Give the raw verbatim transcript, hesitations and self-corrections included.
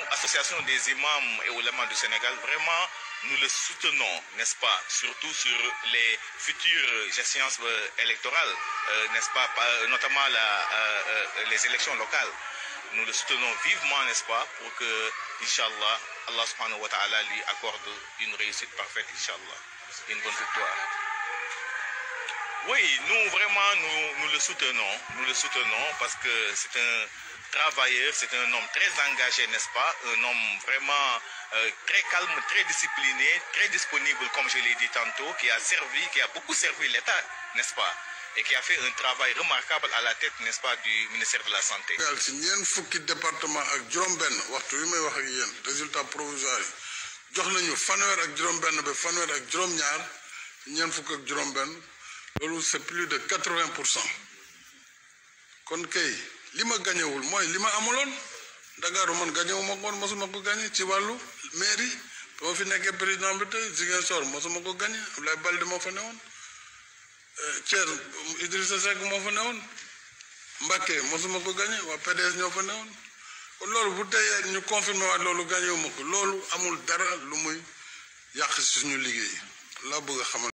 association des imams et oulémas du Sénégal, vraiment, nous le soutenons, n'est-ce pas, surtout sur les futures échéances électorales, euh, n'est-ce pas, notamment la, euh, les élections locales. Nous le soutenons vivement, n'est-ce pas, pour que, Inch'Allah, Allah subhanahu wa ta'ala lui accorde une réussite parfaite, Inch'Allah, une bonne victoire. Oui, nous vraiment, nous, nous le soutenons, nous le soutenons parce que c'est un travailleur, c'est un homme très engagé, n'est-ce pas, un homme vraiment euh, très calme, très discipliné, très disponible, comme je l'ai dit tantôt, qui a servi, qui a beaucoup servi l'État, n'est-ce pas, et qui a fait un travail remarquable à la tête, n'est-ce pas, du ministère de la Santé. Si ñeen fukki département ak juróom-benn waxtu wi may wax ak yéen résultat provisoire yi jox nañu fanweer ak juróom-benn ba fanweer ak juróom-ñaar ñeen fukk ak juróom-benn loolu c'est plus de quatre-vingts pour cent kon kay li ma gañewul mooy li ma amuloon Dakar man gañewu ma koon mosuma ko gañe ci wàllu mairie boo fi nekkee président bi tey Ziguinchor mosuma ko gañe Abdoulaye Baldé moo fa newoon Thiès Idrissa Seck moo fa newoon Mbacké mosuma ko gañe waa P D S ñoo fa newoon kon loolu bu tey ñu confirmé waat loolu gañewu ma ko loolu amul dara lu muy yàq suñu liggéey laa bëgg a xamal